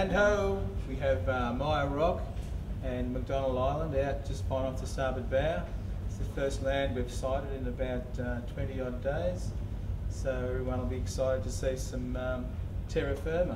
Land ho! We have Maya Rock and McDonald Island out just fine off the starboard bow. It's the first land we've sighted in about 20 odd days, so everyone will be excited to see some terra firma.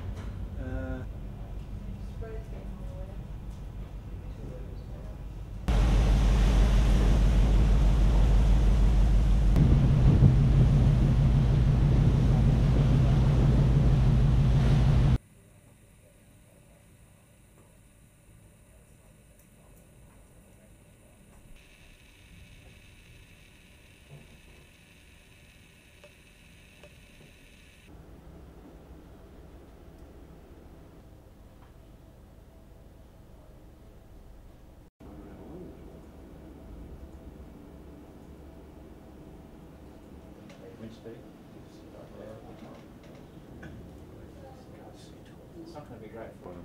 It's not going to be great for them,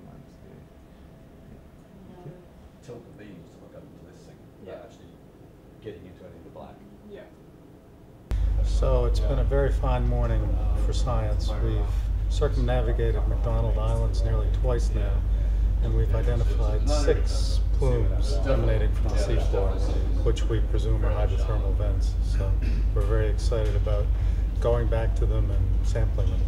Tilt the beams to look up into this thing. Yeah. Actually getting into any of the black. Yeah. So it's been a very fine morning for science. We've circumnavigated McDonald Islands nearly twice now, and we've identified 6 plumes emanating from the seafloor, which we presume are hydrothermal vents. So we're very excited about going back to them and sampling them.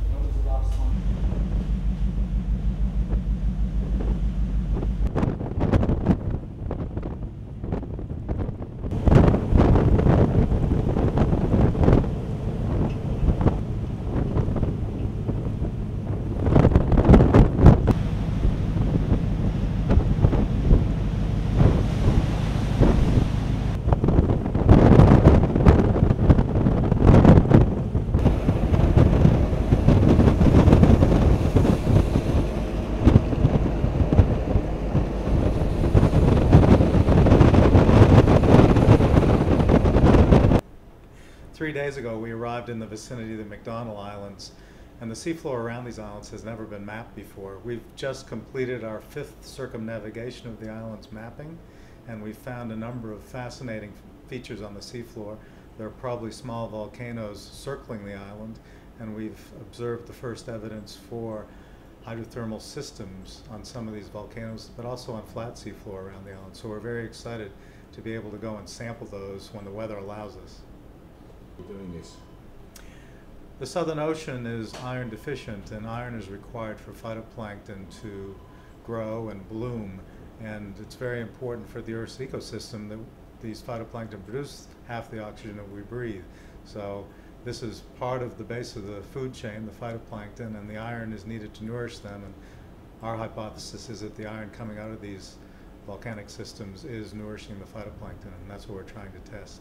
3 days ago, we arrived in the vicinity of the McDonald Islands, and the seafloor around these islands has never been mapped before. We've just completed our 5th circumnavigation of the island's mapping, and we've found a number of fascinating features on the seafloor. There are probably small volcanoes circling the island, and we've observed the first evidence for hydrothermal systems on some of these volcanoes, but also on flat seafloor around the island. So we're very excited to be able to go and sample those when the weather allows us. Doing this. The Southern Ocean is iron deficient, and iron is required for phytoplankton to grow and bloom, and it's very important for the Earth's ecosystem that these phytoplankton produce half the oxygen that we breathe. So this is part of the base of the food chain, the phytoplankton, and the iron is needed to nourish them, and our hypothesis is that the iron coming out of these volcanic systems is nourishing the phytoplankton, and that's what we're trying to test.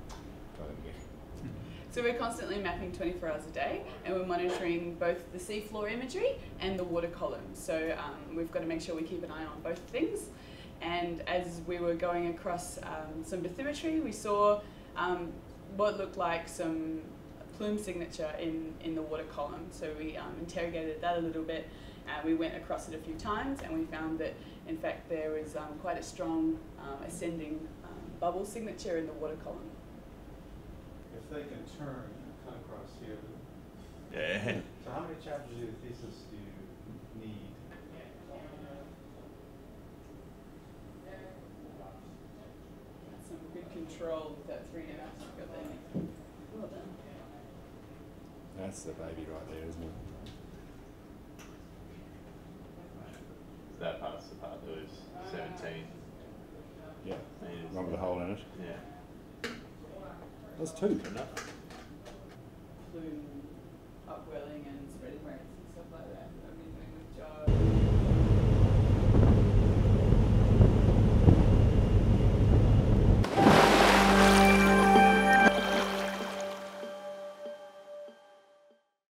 So we're constantly mapping 24 hours a day, and we're monitoring both the seafloor imagery and the water column. So we've got to make sure we keep an eye on both things. And as we were going across some bathymetry, we saw what looked like some plume signature in the water column. So we interrogated that a little bit. We went across it a few times, and we found that in fact there was quite a strong ascending bubble signature in the water column. If they can turn and cut across here. Yeah. So how many chapters of your thesis do you need? Some good control with that 3.5 got there. Well done. That's the baby right there, isn't it? That part's the part that was 17. Yeah. meters. One with a hole in it. Yeah. That's 2. Enough. Plume upwelling and